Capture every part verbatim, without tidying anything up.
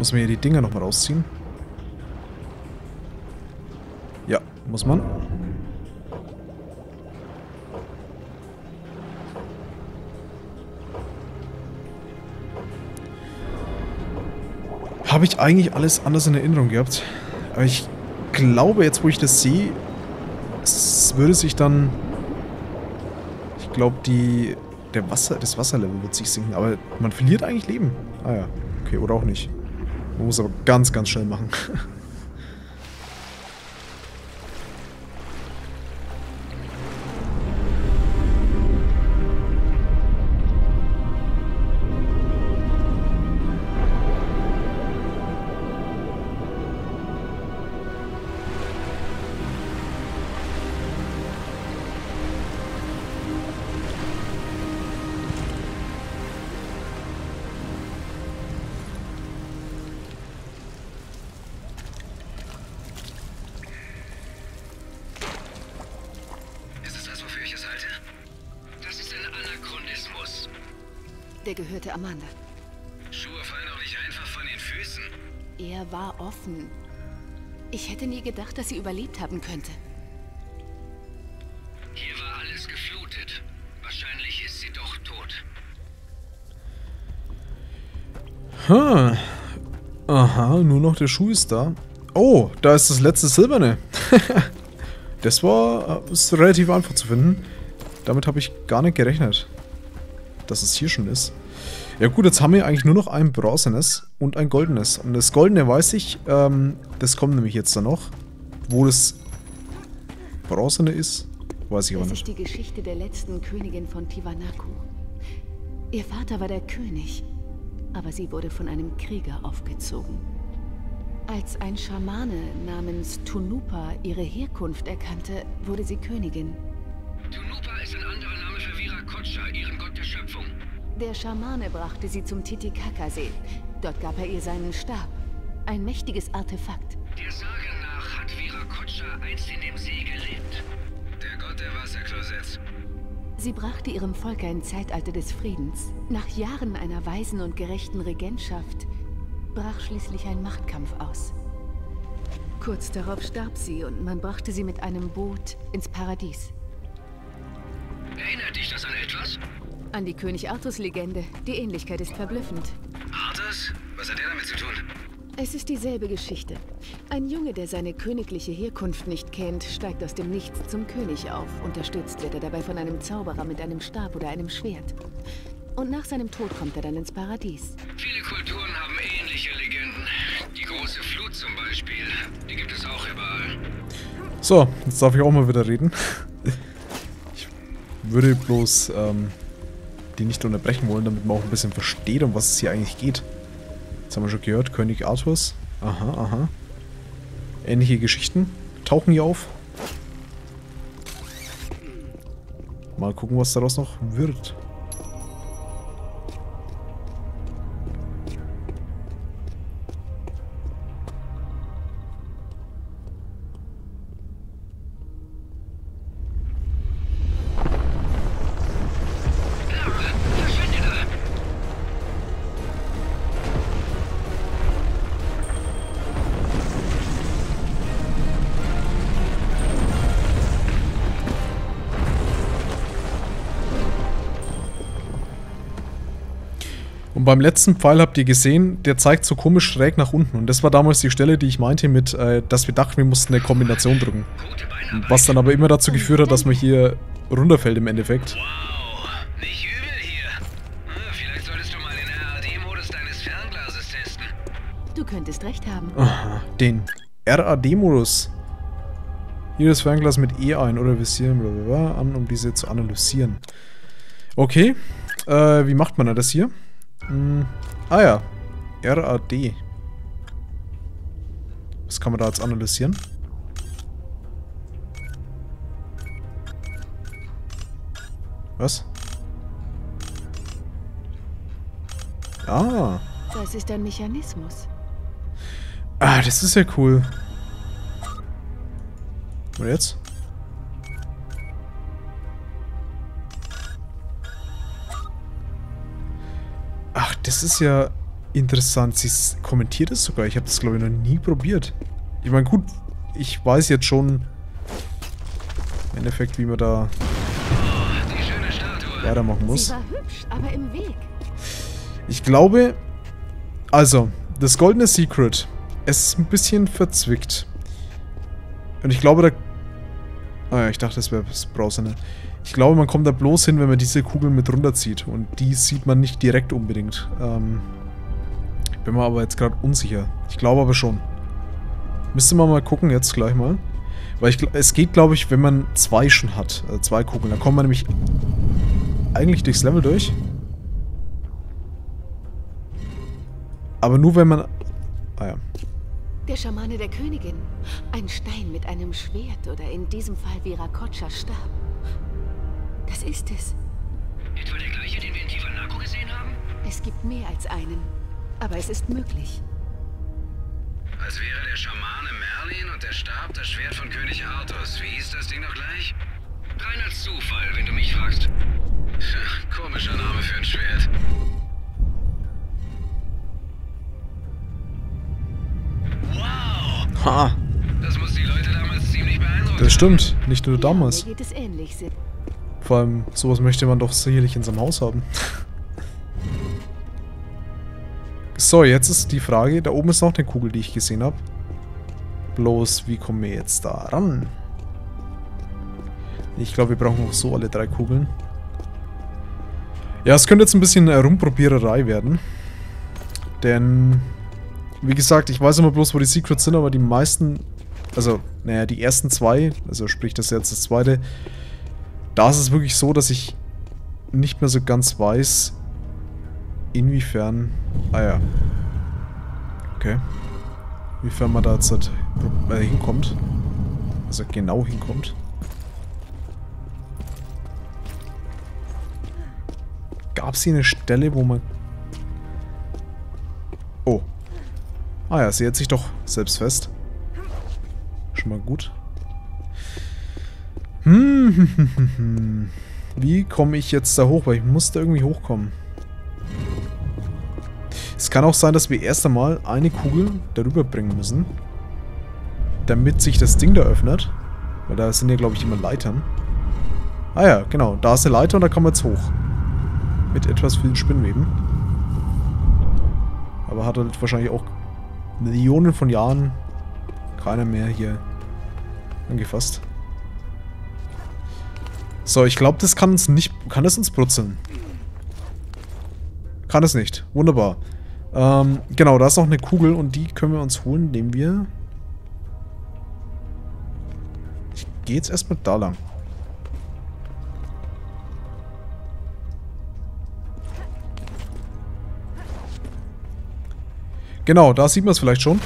Muss man hier die Dinger nochmal rausziehen? Ja, muss man. Habe ich eigentlich alles anders in Erinnerung gehabt. Aber ich glaube, jetzt wo ich das sehe, es würde sich dann... Ich glaube, die... Der Wasser, das Wasserlevel wird sich sinken. Aber man verliert eigentlich Leben. Ah ja, okay, oder auch nicht. Man muss aber ganz, ganz schnell machen. Der gehörte Amanda. Schuhe fallen auch nicht einfach von den Füßen. Er war offen. Ich hätte nie gedacht, dass sie überlebt haben könnte. Hier war alles geflutet. Wahrscheinlich ist sie doch tot. Hm. Aha, nur noch der Schuh ist da. Oh, da ist das letzte Silberne. Das war ist relativ einfach zu finden. Damit habe ich gar nicht gerechnet, dass es hier schon ist. Ja gut, jetzt haben wir eigentlich nur noch ein bronzenes und ein goldenes. Und das goldene weiß ich, ähm, das kommt nämlich jetzt dann noch. Wo das bronzene ist, weiß ich aber Das nicht. ist die Geschichte der letzten Königin von Tiwanaku. Ihr Vater war der König, aber sie wurde von einem Krieger aufgezogen. Als ein Schamane namens Tunupa ihre Herkunft erkannte, wurde sie Königin. Tunupa ist ein anderer Name für Viracocha, ihren Gott der Schöpfung. Der Schamane brachte sie zum Titicacasee. Dort gab er ihr seinen Stab. Ein mächtiges Artefakt. Der Sage nach hat Viracocha einst in dem See gelebt. Der Gott der Wasserklosets. Sie brachte ihrem Volk ein Zeitalter des Friedens. Nach Jahren einer weisen und gerechten Regentschaft brach schließlich ein Machtkampf aus. Kurz darauf starb sie und man brachte sie mit einem Boot ins Paradies. Erinnert dich das an etwas? An die König Artus-Legende. Die Ähnlichkeit ist verblüffend. Arthas? Was hat er damit zu tun? Es ist dieselbe Geschichte. Ein Junge, der seine königliche Herkunft nicht kennt, steigt aus dem Nichts zum König auf. Unterstützt wird er dabei von einem Zauberer mit einem Stab oder einem Schwert. Und nach seinem Tod kommt er dann ins Paradies. Viele Kulturen haben ähnliche Legenden. Die große Flut zum Beispiel. Die gibt es auch überall. So, jetzt darf ich auch mal wieder reden. Ich würde bloß ähm, die nicht unterbrechen wollen, damit man auch ein bisschen versteht, um was es hier eigentlich geht. Jetzt haben wir schon gehört, König Arthurs. Aha, aha. Ähnliche Geschichten tauchen hier auf. Mal gucken, was daraus noch wird. Und beim letzten Pfeil habt ihr gesehen, der zeigt so komisch schräg nach unten. Und das war damals die Stelle, die ich meinte mit, äh, dass wir dachten, wir mussten eine Kombination drücken. Was dann aber immer dazu geführt hat, dass man hier runterfällt im Endeffekt. Wow, nicht übel hier. Hm, vielleicht solltest du mal den R A D-Modus deines Fernglases testen. Du könntest recht haben. Aha, den R A D-Modus. Hier das Fernglas mit E ein oder visieren blablabla an, um diese zu analysieren. Okay, äh, wie macht man denn das hier? Hm. Ah ja, R A D. Was kann man da jetzt analysieren? Was? Ah. Das ist ein Mechanismus. Ah, das ist ja cool. Und jetzt? Ach, das ist ja... Interessant. Sie kommentiert es sogar. Ich habe das, glaube ich, noch nie probiert. Ich meine, gut, ich weiß jetzt schon im Endeffekt, wie man da weitermachen muss. Sie war hübsch, aber im Weg. Ich glaube, also, das goldene Secret, es ist ein bisschen verzwickt. Und ich glaube, da... Ah ja, ich dachte, das wäre das Brauserne. Ich glaube, man kommt da bloß hin, wenn man diese Kugel mit runterzieht. Und die sieht man nicht direkt unbedingt. Ähm, ich bin mir aber jetzt gerade unsicher. Ich glaube aber schon. Müsste man mal gucken, jetzt gleich mal. Weil ich, es geht, glaube ich, wenn man zwei schon hat. Also zwei Kugeln. Dann kommt man nämlich eigentlich durchs Level durch. Aber nur wenn man... Ah ja. Der Schamane der Königin. Ein Stein mit einem Schwert oder in diesem Fall Viracochas Stab. Das ist es. Etwa der gleiche, den wir in Tiwanaku gesehen haben? Es gibt mehr als einen. Aber es ist möglich. Als wäre der Schamane Merlin und der Stab das Schwert von König Arthos. Wie hieß das Ding noch gleich? Reiner Zufall, wenn du mich fragst. Tja, komischer Name für ein Schwert. Wow! Ha! Das muss die Leute damals ziemlich beeindruckt haben. Das stimmt. Nicht nur damals. Ja, mir geht es ähnlich. Vor allem, sowas möchte man doch sicherlich in seinem Haus haben. So, jetzt ist die Frage, da oben ist noch eine Kugel, die ich gesehen habe. Bloß, wie kommen wir jetzt da ran? Ich glaube, wir brauchen auch so alle drei Kugeln. Ja, es könnte jetzt ein bisschen Rumprobiererei werden. Denn, wie gesagt, ich weiß immer bloß, wo die Secrets sind, aber die meisten, also, naja, die ersten zwei, also sprich das jetzt das zweite, da ist es wirklich so, dass ich nicht mehr so ganz weiß, inwiefern... Ah ja. Okay. Inwiefern man da jetzt halt, äh, hinkommt. Also genau hinkommt. Gab es hier eine Stelle, wo man... Oh. Ah ja, sie hält sich doch selbst fest. Schon mal gut. Hm. Wie komme ich jetzt da hoch? Weil ich muss da irgendwie hochkommen. Es kann auch sein, dass wir erst einmal eine Kugel darüber bringen müssen. Damit sich das Ding da öffnet. Weil da sind ja, glaube ich, immer Leitern. Ah ja, genau. Da ist eine Leiter und da kann man jetzt hoch. Mit etwas vielen Spinnweben. Aber hat halt wahrscheinlich auch Millionen von Jahren keiner mehr hier angefasst. So, ich glaube, das kann uns nicht... Kann das uns brutzeln? Kann es nicht. Wunderbar. Ähm, genau, da ist noch eine Kugel und die können wir uns holen, indem wir... Ich gehe jetzt erstmal da lang. Genau, da sieht man es vielleicht schon.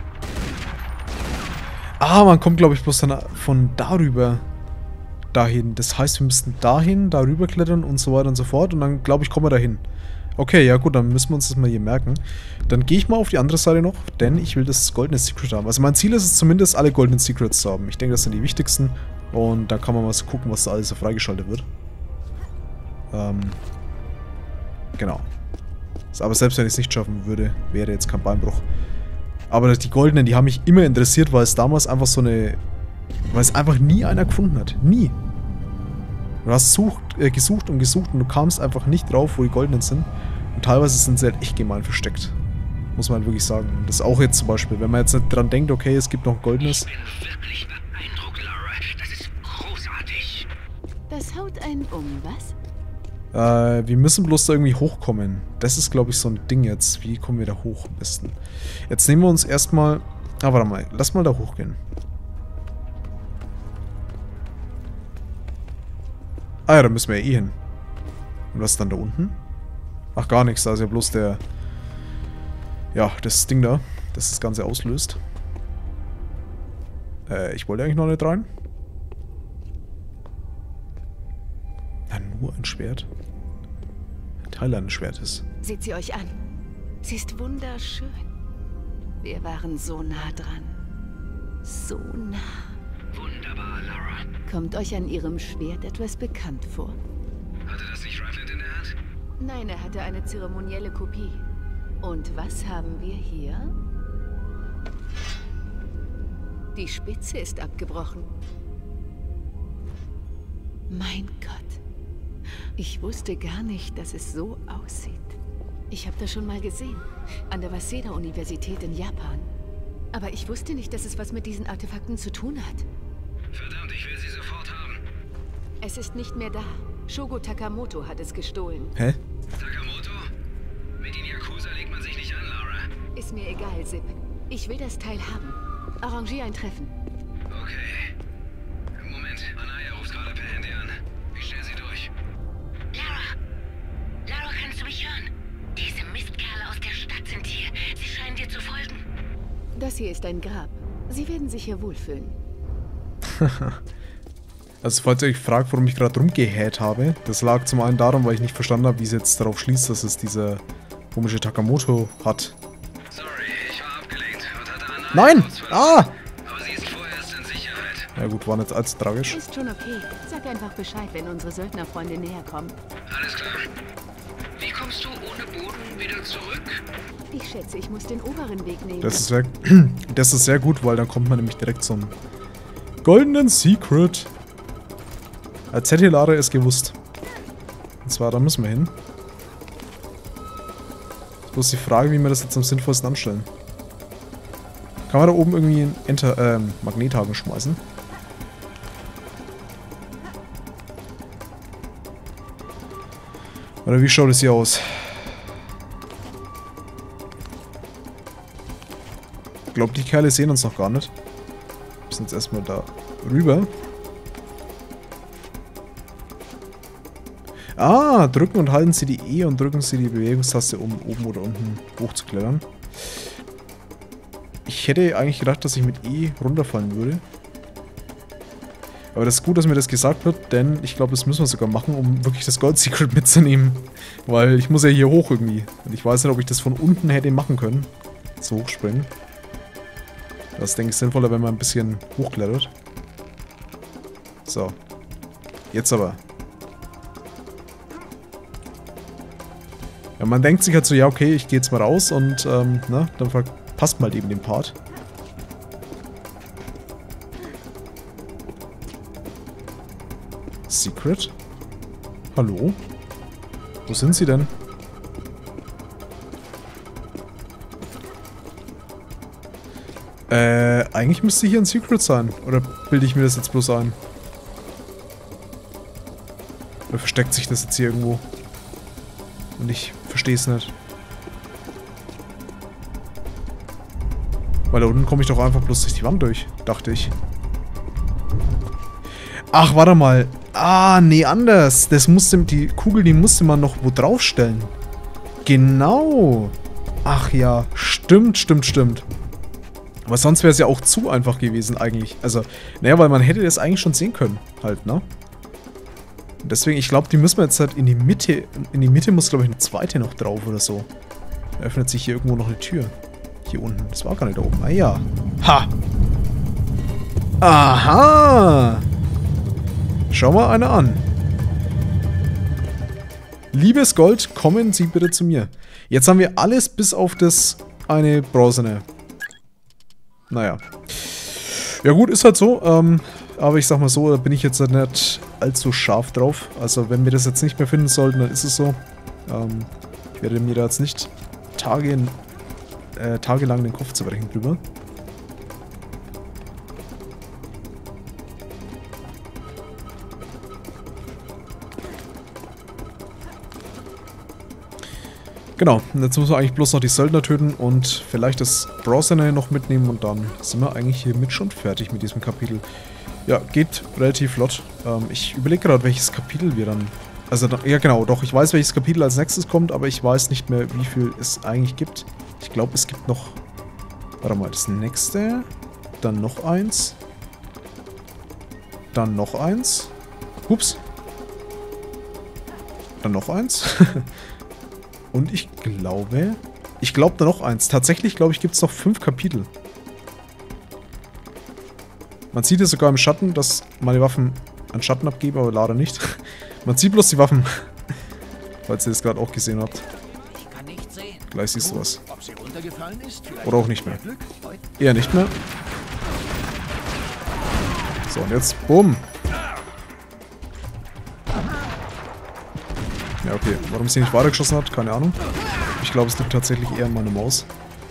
Ah, man kommt, glaube ich, bloß dann von darüber dahin. Das heißt, wir müssten dahin, darüber klettern und so weiter und so fort. Und dann, glaube ich, kommen wir dahin. Okay, ja gut, dann müssen wir uns das mal hier merken. Dann gehe ich mal auf die andere Seite noch, denn ich will das goldene Secret haben. Also mein Ziel ist es zumindest, alle goldenen Secrets zu haben. Ich denke, das sind die wichtigsten. Und da kann man mal so gucken, was da alles so freigeschaltet wird. Ähm, genau. Aber selbst wenn ich es nicht schaffen würde, wäre jetzt kein Beinbruch. Aber die goldenen, die haben mich immer interessiert, weil es damals einfach so eine... Weil es einfach nie einer gefunden hat. Nie. Du hast sucht, äh, gesucht und gesucht und du kamst einfach nicht drauf, wo die goldenen sind. Und teilweise sind sie halt echt gemein versteckt. Muss man halt wirklich sagen. Das auch jetzt zum Beispiel, wenn man jetzt nicht dran denkt, okay, es gibt noch ein goldenes. Ich bin wirklich beeindruckt, Lara. Das ist großartig. Das haut einen um, was? Äh, wir müssen bloß da irgendwie hochkommen. Das ist, glaube ich, so ein Ding jetzt. Wie kommen wir da hoch am besten? Jetzt nehmen wir uns erstmal... Ah, warte mal. Lass mal da hochgehen. Ah ja, da müssen wir ja eh hin. Und was ist dann da unten? Ach, gar nichts. Da ist ja bloß der... Ja, das Ding da, das das Ganze auslöst. Äh, ich wollte eigentlich noch nicht rein. Na, nur ein Schwert. Ein Teil eines Schwertes. Seht sie euch an. Sie ist wunderschön. Wir waren so nah dran. So nah. Wunderbar, Lara. Kommt euch an ihrem Schwert etwas bekannt vor? Hatte das nicht Rufflet in der Hand? Nein, er hatte eine zeremonielle Kopie. Und was haben wir hier? Die Spitze ist abgebrochen. Mein Gott. Ich wusste gar nicht, dass es so aussieht. Ich habe das schon mal gesehen. An der Waseda-Universität in Japan. Aber ich wusste nicht, dass es was mit diesen Artefakten zu tun hat. Verdammt, ich will sie sofort haben. Es ist nicht mehr da. Shogo Takamoto hat es gestohlen. Hä? Takamoto? Mit den Yakuza legt man sich nicht an, Lara. Ist mir egal, Zip. Ich will das Teil haben. Arrangier ein Treffen. Okay. Moment, Anaya ruft gerade per Handy an. Ich stell sie durch. Lara! Lara, kannst du mich hören? Diese Mistkerle aus der Stadt sind hier. Sie scheinen dir zu folgen. Das hier ist ein Grab. Sie werden sich hier wohlfühlen. Also falls ihr euch fragt, warum ich gerade rumgehäht habe, das lag zum einen daran, weil ich nicht verstanden habe, wie es jetzt darauf schließt, dass es dieser komische Takamoto hat. Sorry, ich war abgelenkt und hatte Anaya Nein! kurz verlassen. Ah! Aber sie ist vorerst in Sicherheit. Ja gut, war nicht allzu tragisch. Ist schon okay. Sag einfach Bescheid, wenn unsere Söldnerfreunde näher kommen. Alles klar. Wie kommst du ohne Boden wieder zurück? Ich schätze, ich muss den oberen Weg nehmen. Das ist sehr, das ist sehr gut, weil dann kommt man nämlich direkt zum goldenen Secret. Als hätte Lara es gewusst. Und zwar, da müssen wir hin. Bloß die Frage, wie wir das jetzt am sinnvollsten anstellen. Kann man da oben irgendwie einen Enter, ähm, Magnethaken schmeißen? Oder wie schaut es hier aus? Ich glaube, die Kerle sehen uns noch gar nicht. Wir müssen jetzt erstmal da rüber. Ah, drücken und halten Sie die E und drücken Sie die Bewegungstaste, um oben oder unten hochzuklettern. Ich hätte eigentlich gedacht, dass ich mit E runterfallen würde. Aber das ist gut, dass mir das gesagt wird, denn ich glaube, das müssen wir sogar machen, um wirklich das Gold Secret mitzunehmen. Weil ich muss ja hier hoch irgendwie. Und ich weiß nicht, ob ich das von unten hätte machen können. So hochspringen. Das denke ich sinnvoller, wenn man ein bisschen hochklettert. So. Jetzt aber. Ja, man denkt sich halt so, ja okay, ich gehe jetzt mal raus und ähm, ne, dann verpasst man halt eben den Part. Secret? Hallo? Wo sind sie denn? Äh, eigentlich müsste hier ein Secret sein. Oder bilde ich mir das jetzt bloß ein? Oder versteckt sich das jetzt hier irgendwo? Und ich verstehe es nicht. Weil da unten komme ich doch einfach bloß durch die Wand durch, dachte ich. Ach, warte mal. Ah, nee, anders. Das musste, die Kugel, die musste man noch wo draufstellen. Genau. Ach ja, stimmt, stimmt, stimmt. Aber sonst wäre es ja auch zu einfach gewesen eigentlich. Also, naja, weil man hätte das eigentlich schon sehen können. Halt, ne? Und deswegen, ich glaube, die müssen wir jetzt halt in die Mitte... In die Mitte muss, glaube ich, eine zweite noch drauf oder so. Da öffnet sich hier irgendwo noch eine Tür. Hier unten. Das war gar nicht da oben. Ah ja. Ha! Aha! Schau mal eine an. Liebes Gold, kommen Sie bitte zu mir. Jetzt haben wir alles bis auf das eine bronzene. Naja. Ja gut, ist halt so. Ähm, aber ich sag mal so, da bin ich jetzt halt nicht allzu scharf drauf. Also wenn wir das jetzt nicht mehr finden sollten, dann ist es so. Ähm, ich werde mir da jetzt nicht Tage, äh, tagelang den Kopf zerbrechen drüber. Genau, jetzt müssen wir eigentlich bloß noch die Söldner töten und vielleicht das Bronzene noch mitnehmen und dann sind wir eigentlich hiermit schon fertig mit diesem Kapitel. Ja, geht relativ flott. Ähm, ich überlege gerade, welches Kapitel wir dann... Also, ja genau, doch, ich weiß, welches Kapitel als nächstes kommt, aber ich weiß nicht mehr, wie viel es eigentlich gibt. Ich glaube, es gibt noch... Warte mal, das nächste, dann noch eins, dann noch eins, ups, dann noch eins... Und ich glaube... Ich glaube da noch eins. Tatsächlich, glaube ich, gibt es noch fünf Kapitel. Man sieht es sogar im Schatten, dass meine Waffen einen Schatten abgeben, aber leider nicht. Man sieht bloß die Waffen. Falls ihr das gerade auch gesehen habt. Ich kann nicht sehen. Gleich siehst du was. Ob sie runtergefallen ist? Vielleicht Oder auch nicht mehr. Glück heute. Eher nicht mehr. So, und jetzt, bumm. Ja, okay. Warum sie nicht weitergeschossen hat, keine Ahnung. Ich glaube, es liegt tatsächlich eher an meiner Maus.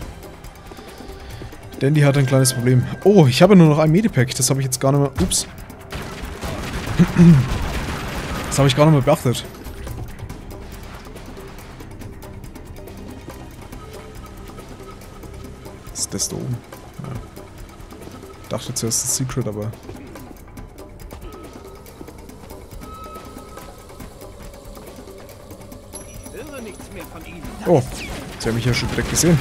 Denn die hat ein kleines Problem. Oh, ich habe nur noch ein Medipack. Das habe ich jetzt gar nicht mehr... Ups. Das habe ich gar nicht mehr beachtet. Was ist das da oben? Ja. Ich dachte zuerst das Secret, aber... Oh, sie haben mich ja schon direkt gesehen.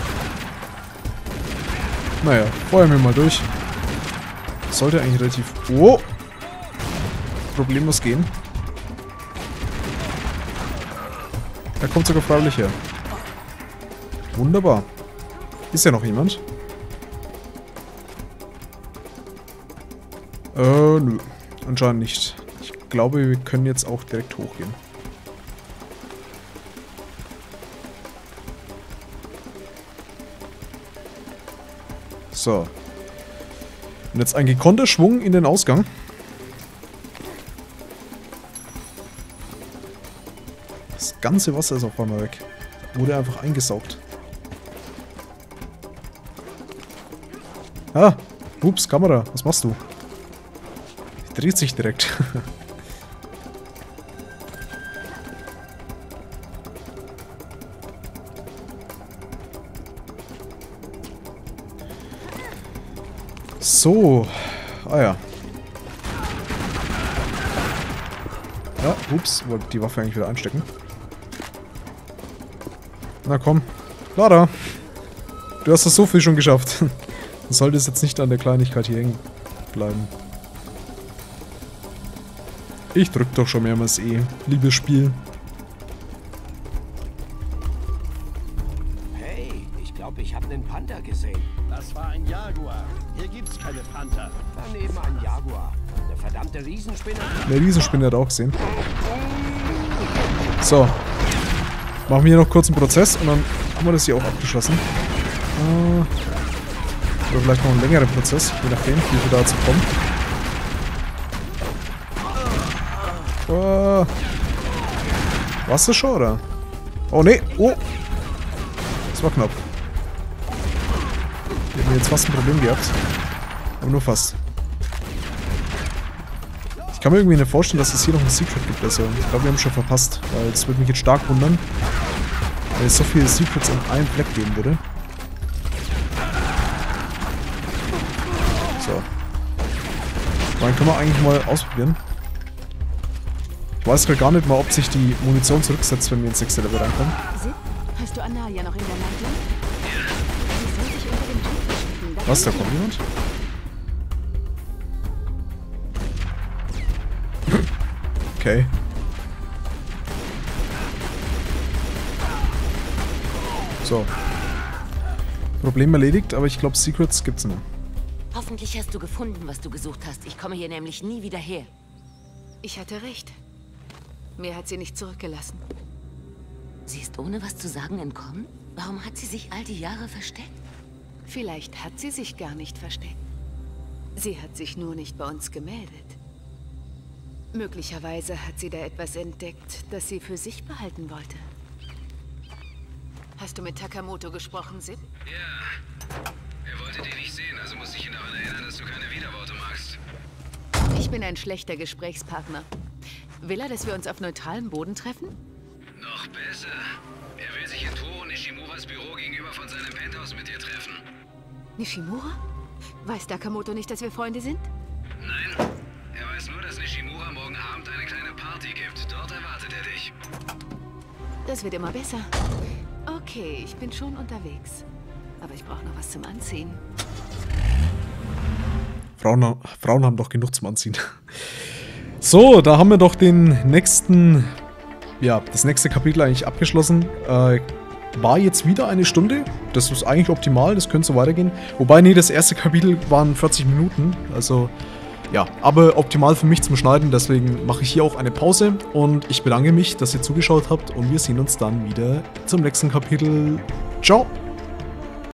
Naja, feuern wir mal durch. Sollte eigentlich relativ... Oh! Problemlos gehen. Er kommt sogar freiwillig her. Wunderbar. Ist ja noch jemand? Äh, nö. Anscheinend nicht. Ich glaube, wir können jetzt auch direkt hochgehen. So. Und jetzt ein gekonnter Schwung in den Ausgang. Das ganze Wasser ist auf einmal weg. Wurde einfach eingesaugt. Ah, ups, Kamera, was machst du? Die dreht sich direkt. So. Ah ja. Ja, ups, wollte die Waffe eigentlich wieder einstecken. Na komm. Lara. Du hast das so viel schon geschafft. Du solltest jetzt nicht an der Kleinigkeit hier hängen bleiben. Ich drück doch schon mehrmals E. Liebes Spiel. Hey, ich glaube, ich habe einen Panther gesehen. Das war ein Jaguar. Hier gibt's keine Panther. Daneben ein Jaguar. Eine verdammte Riesenspinne. Der Riesenspinne hat auch gesehen. So. Machen wir hier noch kurz einen Prozess und dann haben wir das hier auch abgeschlossen. Äh, oder vielleicht noch einen längeren Prozess, je nachdem, wie wir dazu kommen. Uh, war's das schon, oder? Oh, nee. Oh. Das war knapp. Wir hätten jetzt fast ein Problem gehabt. Aber nur fast. Ich kann mir irgendwie nicht vorstellen, dass es hier noch ein Secret gibt. Also, ich glaube, wir haben es schon verpasst. Weil es würde mich jetzt stark wundern, weil es so viele Secrets an einem Fleck geben würde. So. Dann können wir eigentlich mal ausprobieren. Ich weiß gerade gar nicht mal, ob sich die Munition zurücksetzt, wenn wir ins sechste Level reinkommen. Sid, hast du Analia noch in der Leitung? Sie soll sich unter dem Tuch verstecken. Da Was, da kann kommt jemand? Okay. So. Problem erledigt, aber ich glaube, Secrets gibt's noch. Hoffentlich hast du gefunden, was du gesucht hast. Ich komme hier nämlich nie wieder her. Ich hatte recht. Mir hat sie nicht zurückgelassen. Sie ist ohne was zu sagen entkommen? Warum hat sie sich all die Jahre versteckt? Vielleicht hat sie sich gar nicht versteckt. Sie hat sich nur nicht bei uns gemeldet. Möglicherweise hat sie da etwas entdeckt, das sie für sich behalten wollte. Hast du mit Takamoto gesprochen, Sid? Ja. Er wollte dich nicht sehen, also musste ich ihn daran erinnern, dass du keine Widerworte magst. Ich bin ein schlechter Gesprächspartner. Will er, dass wir uns auf neutralem Boden treffen? Noch besser. Er will sich in Toro Nishimuras Büro gegenüber von seinem Penthouse mit dir treffen. Nishimura? Weiß Takamoto nicht, dass wir Freunde sind? Nein. Er weiß nur, dass Nishimura morgen Abend eine kleine Party gibt. Dort erwartet er dich. Das wird immer besser. Okay, ich bin schon unterwegs. Aber ich brauche noch was zum Anziehen. Frauen, Frauen haben doch genug zum Anziehen. So, da haben wir doch den nächsten, ja, das nächste Kapitel eigentlich abgeschlossen. Äh, war jetzt wieder eine Stunde. Das ist eigentlich optimal, das könnte so weitergehen. Wobei, nee, das erste Kapitel waren vierzig Minuten. Also, Ja, aber optimal für mich zum Schneiden, deswegen mache ich hier auch eine Pause und ich bedanke mich, dass ihr zugeschaut habt und wir sehen uns dann wieder zum nächsten Kapitel. Ciao!